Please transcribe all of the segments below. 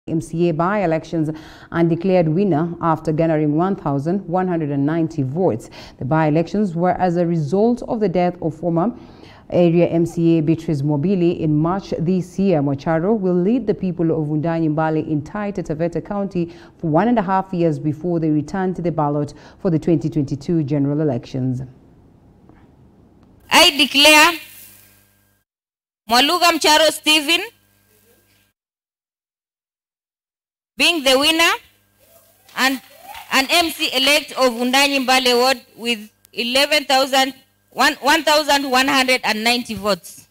MCA by-elections and declared winner after garnering 1,190 votes. The by-elections were as a result of the death of former area MCA Beatrice Mobili in March this year. Mocharo will lead the people of Wundanyi Mbale in Taita Taveta County for 1.5 years before they return to the ballot for the 2022 general elections. I declare Mwaluga Mcharo Stephen being the winner and an MC-elect of Wundanyi Mbale Ward with 1,190 votes.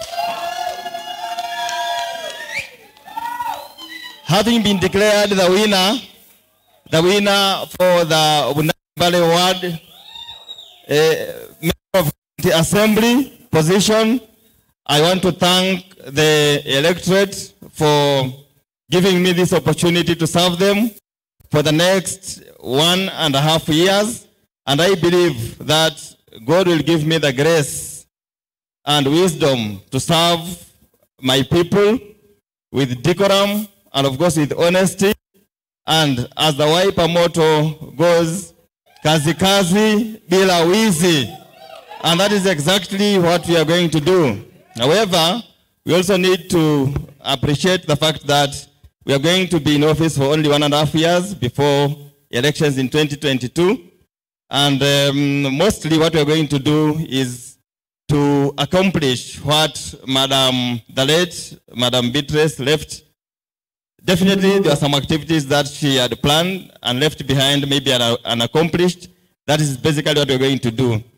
Having been declared the winner for the Wundanyi Mbale Ward member of the Assembly position, I want to thank the electorate for giving me this opportunity to serve them for the next 1.5 years. And I believe that God will give me the grace and wisdom to serve my people with decorum and of course with honesty. And as the Wiper motto goes, kazi kazi bila wizi. And that is exactly what we are going to do. However, we also need to appreciate the fact that we are going to be in office for only 1.5 years before elections in 2022. And mostly what we are going to do is to accomplish what the late Madam Beatrice left. Definitely there are some activities that she had planned and left behind, maybe unaccomplished. That is basically what we are going to do.